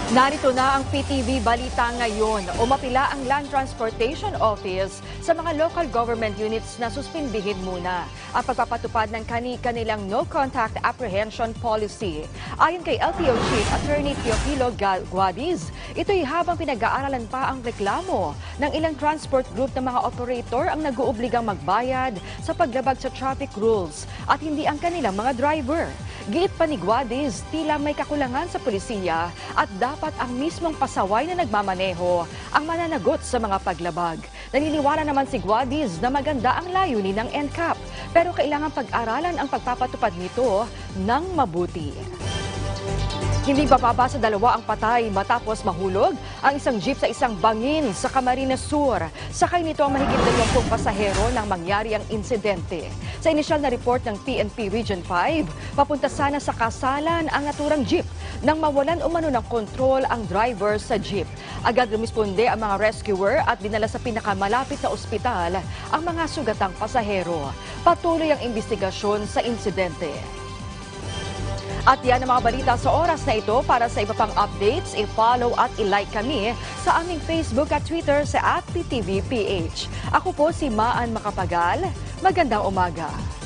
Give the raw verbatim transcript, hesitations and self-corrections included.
Narito na ang P T V Balita ngayon. Umapila ang Land Transportation Office sa mga local government units na suspindihin muna ang pagpapatupad ng kani-kanilang no-contact apprehension policy. Ayon kay L T O Chief Attorney Teofilo Guadiz, ito'y habang pinag-aaralan pa ang reklamo ng ilang transport group ng mga operator ang nag-uubligang magbayad sa paglabag sa traffic rules at hindi ang kanilang mga driver. Giit pa ni Guadiz, tila may kakulangan sa pulisiya at dapat ang mismong pasaway na nagmamaneho ang mananagot sa mga paglabag. Naniniwala naman si Guadiz na maganda ang layunin ng N C A P pero kailangan pag-aralan ang pagpapatupad nito ng mabuti. Hindi bababa sa dalawa ang patay matapos mahulog ang isang jeep sa isang bangin sa Camarines Sur. Sakay nito ang mahigit dalawang pasahero nang mangyari ang insidente. Sa inisyal na report ng P N P Region five, papunta sana sa kasalan ang naturang jeep nang mawalan umano ng kontrol ang driver sa jeep. Agad rumisponde ang mga rescuer at dinala sa pinakamalapit na ospital ang mga sugatang pasahero. Patuloy ang investigasyon sa insidente. At yan ang mga balita sa oras na ito. Para sa iba pang updates, i-follow at i-like kami sa aming Facebook at Twitter sa at P T V P H. Ako po si Maan Macapagal. Magandang umaga.